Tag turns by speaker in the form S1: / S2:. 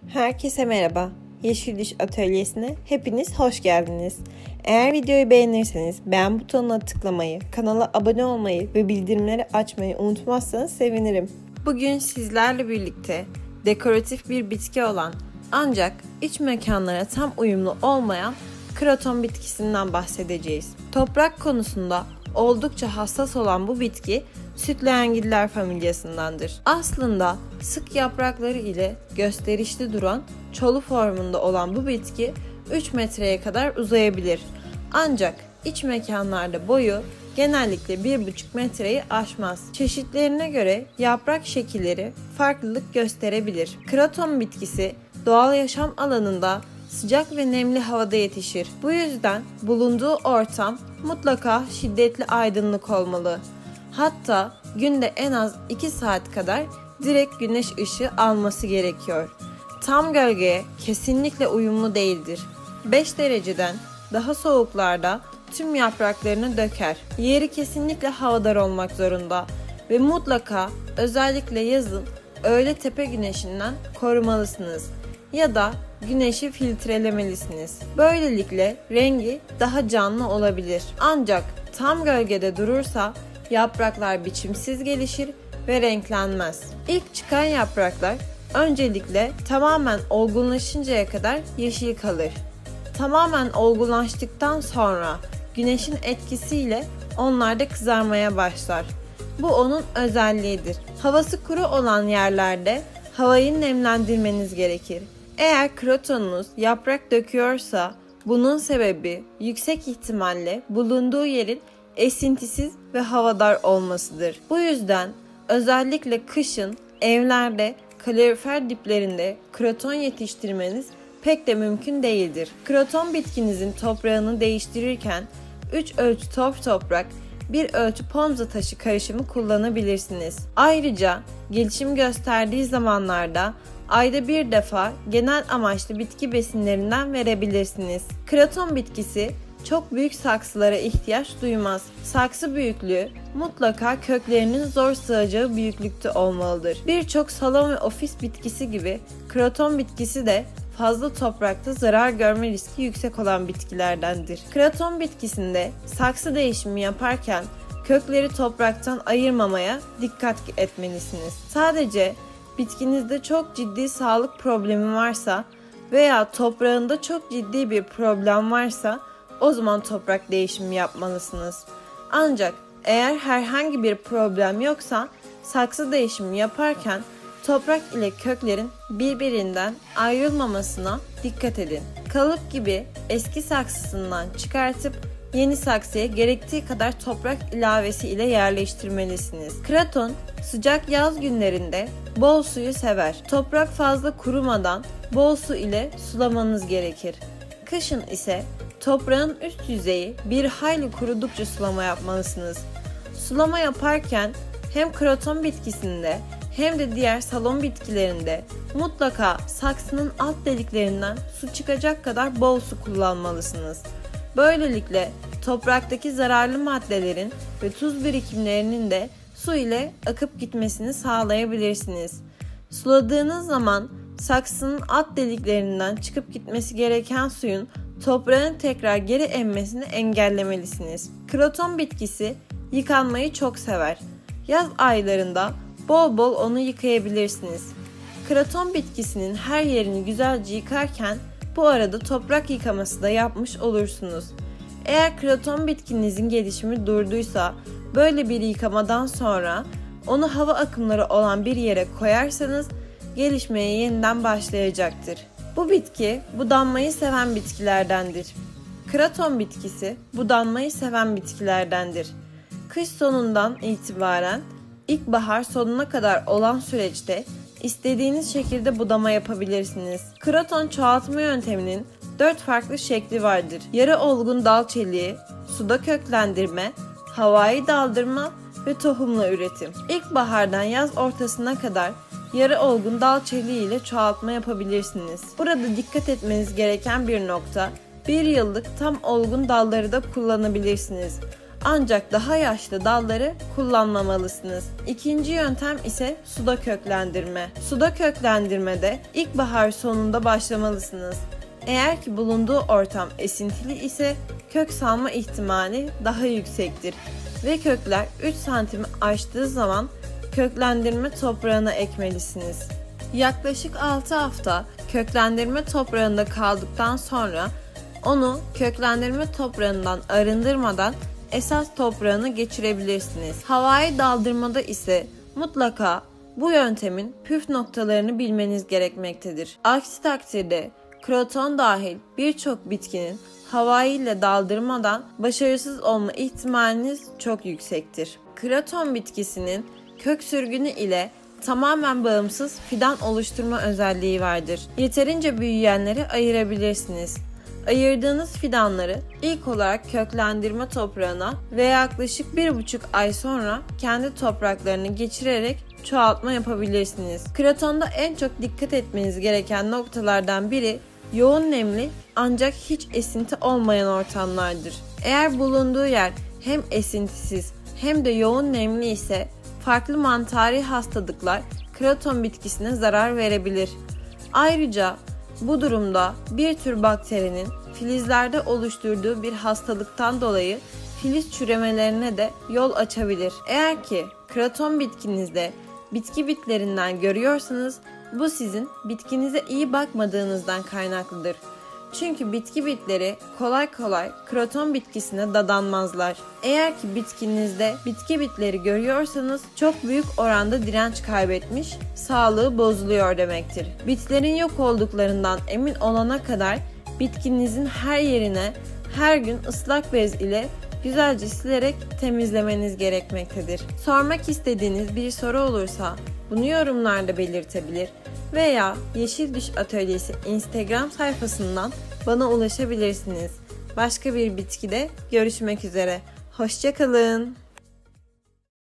S1: Herkese merhaba. Yeşil Düş Atölyesi'ne hepiniz hoş geldiniz. Eğer videoyu beğenirseniz beğen butonuna tıklamayı, kanala abone olmayı ve bildirimleri açmayı unutmazsanız sevinirim. Bugün sizlerle birlikte dekoratif bir bitki olan ancak iç mekanlara tam uyumlu olmayan kraton bitkisinden bahsedeceğiz. Toprak konusunda oldukça hassas olan bu bitki sütleğengiller familyasındandır. Aslında sık yaprakları ile gösterişli duran çolu formunda olan bu bitki 3 metreye kadar uzayabilir. Ancak iç mekanlarda boyu genellikle 1,5 metreyi aşmaz. Çeşitlerine göre yaprak şekilleri farklılık gösterebilir. Kraton bitkisi doğal yaşam alanında sıcak ve nemli havada yetişir. Bu yüzden bulunduğu ortam mutlaka şiddetli aydınlık olmalı. Hatta günde en az 2 saat kadar direkt güneş ışığı alması gerekiyor. Tam gölgeye kesinlikle uyumlu değildir. 5 dereceden daha soğuklarda tüm yapraklarını döker. Yeri kesinlikle havadar olmak zorunda ve mutlaka özellikle yazın öğle tepe güneşinden korumalısınız ya da güneşi filtrelemelisiniz. Böylelikle rengi daha canlı olabilir. Ancak tam gölgede durursa yapraklar biçimsiz gelişir ve renklenmez. İlk çıkan yapraklar öncelikle tamamen olgunlaşıncaya kadar yeşil kalır. Tamamen olgunlaştıktan sonra güneşin etkisiyle onlar da kızarmaya başlar. Bu onun özelliğidir. Havası kuru olan yerlerde havayı nemlendirmeniz gerekir. Eğer kratonunuz yaprak döküyorsa bunun sebebi yüksek ihtimalle bulunduğu yerin esintisiz ve havadar olmasıdır. Bu yüzden özellikle kışın evlerde kalorifer diplerinde kraton yetiştirmeniz pek de mümkün değildir. Kraton bitkinizin toprağını değiştirirken 3 ölçü torf toprak, 1 ölçü pomza taşı karışımı kullanabilirsiniz. Ayrıca gelişim gösterdiği zamanlarda ayda bir defa genel amaçlı bitki besinlerinden verebilirsiniz. Kraton bitkisi çok büyük saksılara ihtiyaç duymaz. Saksı büyüklüğü mutlaka köklerinin zor sığacağı büyüklükte olmalıdır. Birçok salon ve ofis bitkisi gibi kraton bitkisi de fazla toprakta zarar görme riski yüksek olan bitkilerdendir. Kraton bitkisinde saksı değişimi yaparken kökleri topraktan ayırmamaya dikkat etmelisiniz. Sadece bitkinizde çok ciddi sağlık problemi varsa veya toprağında çok ciddi bir problem varsa o zaman toprak değişimi yapmalısınız. Ancak eğer herhangi bir problem yoksa saksı değişimi yaparken toprak ile köklerin birbirinden ayrılmamasına dikkat edin. Kalıp gibi eski saksısından çıkartıp yeni saksıya gerektiği kadar toprak ilavesi ile yerleştirmelisiniz. Kraton sıcak yaz günlerinde bol suyu sever. Toprak fazla kurumadan bol su ile sulamanız gerekir. Kışın ise toprağın üst yüzeyi bir hayli kurudukça sulama yapmalısınız. Sulama yaparken hem kraton bitkisinde hem de diğer salon bitkilerinde mutlaka saksının alt deliklerinden su çıkacak kadar bol su kullanmalısınız. Böylelikle topraktaki zararlı maddelerin ve tuz birikimlerinin de su ile akıp gitmesini sağlayabilirsiniz. Suladığınız zaman saksının alt deliklerinden çıkıp gitmesi gereken suyun toprağın tekrar geri emmesini engellemelisiniz. Kraton bitkisi yıkanmayı çok sever. Yaz aylarında bol bol onu yıkayabilirsiniz. Kraton bitkisinin her yerini güzelce yıkarken bu arada toprak yıkaması da yapmış olursunuz. Eğer kraton bitkinizin gelişimi durduysa böyle bir yıkamadan sonra onu hava akımları olan bir yere koyarsanız gelişmeye yeniden başlayacaktır. Bu bitki budanmayı seven bitkilerdendir. Kraton bitkisi budanmayı seven bitkilerdendir. Kış sonundan itibaren ilkbahar sonuna kadar olan süreçte istediğiniz şekilde budama yapabilirsiniz. Kraton çoğaltma yönteminin 4 farklı şekli vardır. Yarı olgun dal çeliği, suda köklendirme, havai daldırma ve tohumla üretim. İlkbahardan yaz ortasına kadar yarı olgun dal çeliği ile çoğaltma yapabilirsiniz. Burada dikkat etmeniz gereken bir nokta, 1 yıllık tam olgun dalları da kullanabilirsiniz. Ancak daha yaşlı dalları kullanmamalısınız. İkinci yöntem ise suda köklendirme. Suda köklendirmede ilkbahar sonunda başlamalısınız. Eğer ki bulunduğu ortam esintili ise kök salma ihtimali daha yüksektir ve kökler 3 santimi aştığı zaman köklendirme toprağına ekmelisiniz. Yaklaşık 6 hafta köklendirme toprağında kaldıktan sonra onu köklendirme toprağından arındırmadan esas toprağına geçirebilirsiniz. Havai daldırmada ise mutlaka bu yöntemin püf noktalarını bilmeniz gerekmektedir. Aksi takdirde kroton dahil birçok bitkinin havai ile daldırmadan başarısız olma ihtimaliniz çok yüksektir. Kraton bitkisinin kök sürgünü ile tamamen bağımsız fidan oluşturma özelliği vardır. Yeterince büyüyenleri ayırabilirsiniz. Ayırdığınız fidanları ilk olarak köklendirme toprağına ve yaklaşık 1,5 ay sonra kendi topraklarını geçirerek çoğaltma yapabilirsiniz. Kratonda en çok dikkat etmeniz gereken noktalardan biri yoğun nemli ancak hiç esinti olmayan ortamlardır. Eğer bulunduğu yer hem esintisiz hem de yoğun nemli ise farklı mantari hastalıklar kraton bitkisine zarar verebilir. Ayrıca bu durumda bir tür bakterinin filizlerde oluşturduğu bir hastalıktan dolayı filiz çüremelerine de yol açabilir. Eğer ki kraton bitkinizde bitki bitlerinden görüyorsanız bu sizin bitkinize iyi bakmadığınızdan kaynaklıdır. Çünkü bitki bitleri kolay kolay kraton bitkisine dadanmazlar. Eğer ki bitkinizde bitki bitleri görüyorsanız çok büyük oranda direnç kaybetmiş, sağlığı bozuluyor demektir. Bitlerin yok olduklarından emin olana kadar bitkinizin her yerine her gün ıslak bez ile güzelce silerek temizlemeniz gerekmektedir. Sormak istediğiniz bir soru olursa bunu yorumlarda belirtebilir veya Yeşil Düş Atölyesi Instagram sayfasından bana ulaşabilirsiniz. Başka bir bitkide görüşmek üzere. Hoşça kalın.